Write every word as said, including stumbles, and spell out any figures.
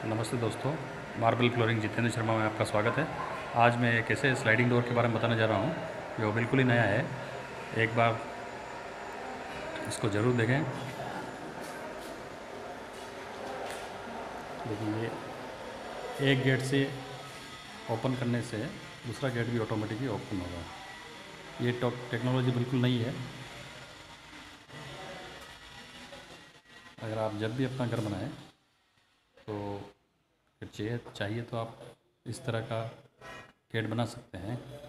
नमस्ते दोस्तों, marble flooring Jitendra Sharma में आपका स्वागत है। आज मैं एक ऐसे स्लाइडिंग डोर के बारे में बताने जा रहा हूँ जो बिल्कुल ही नया है। एक बार इसको ज़रूर देखें। देखिए, ये एक गेट से ओपन करने से दूसरा गेट भी ऑटोमेटिकली ओपन होगा। ये टेक्नोलॉजी बिल्कुल नई है। अगर आप जब भी अपना घर बनाएं तो फिर चाहिए चाहिए तो आप इस तरह का गेट बना सकते हैं।